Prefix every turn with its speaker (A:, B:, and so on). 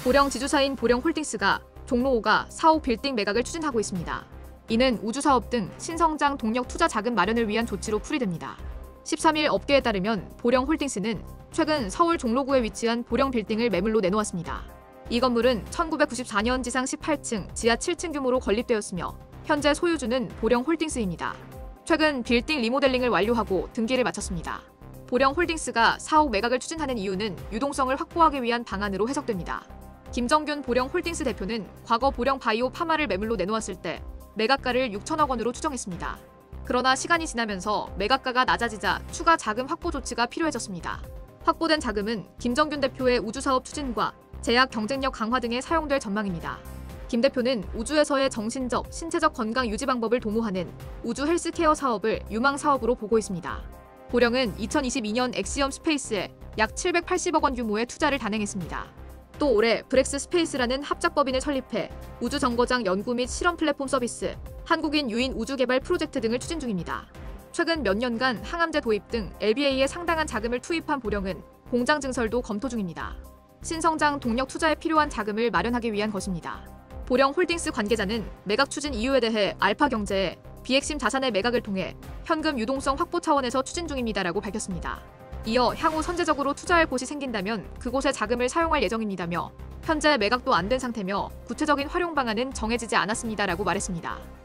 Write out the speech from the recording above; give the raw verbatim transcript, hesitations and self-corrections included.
A: 보령 지주사인 보령홀딩스가 종로 오가 사옥 빌딩 매각을 추진하고 있습니다. 이는 우주사업 등 신성장 동력 투자 자금 마련을 위한 조치로 풀이됩니다. 십삼 일 업계에 따르면 보령홀딩스는 최근 서울 종로구에 위치한 보령 빌딩을 매물로 내놓았습니다. 이 건물은 천구백구십사 년 지상 십팔 층, 지하 칠 층 규모로 건립되었으며 현재 소유주는 보령홀딩스입니다. 최근 빌딩 리모델링을 완료하고 등기를 마쳤습니다. 보령홀딩스가 사옥 매각을 추진하는 이유는 유동성을 확보하기 위한 방안으로 해석됩니다. 김정균 보령홀딩스 대표는 과거 보령바이오 파마를 매물로 내놓았을 때 매각가를 육천억 원으로 추정했습니다. 그러나 시간이 지나면서 매각가가 낮아지자 추가 자금 확보 조치가 필요해졌습니다. 확보된 자금은 김정균 대표의 우주사업 추진과 제약 경쟁력 강화 등에 사용될 전망입니다. 김 대표는 우주에서의 정신적, 신체적 건강 유지 방법을 도모하는 우주 헬스케어 사업을 유망 사업으로 보고 있습니다. 보령은 이천이십이 년 엑시엄 스페이스에 약 칠백팔십억 원 규모의 투자를 단행했습니다. 또 올해 브렉스 스페이스라는 합작법인을 설립해 우주정거장 연구 및 실험 플랫폼 서비스, 한국인 유인 우주개발 프로젝트 등을 추진 중입니다. 최근 몇 년간 항암제 도입 등 엘비에이에 상당한 자금을 투입한 보령은 공장 증설도 검토 중입니다. 신성장 동력 투자에 필요한 자금을 마련하기 위한 것입니다. 보령홀딩스 관계자는 매각 추진 이유에 대해 알파경제에 비핵심 자산의 매각을 통해 현금 유동성 확보 차원에서 추진 중입니다라고 밝혔습니다. 이어 향후 선제적으로 투자할 곳이 생긴다면 그곳에 자금을 사용할 예정입니다며 현재 매각도 안 된 상태며 구체적인 활용 방안은 정해지지 않았습니다라고 말했습니다.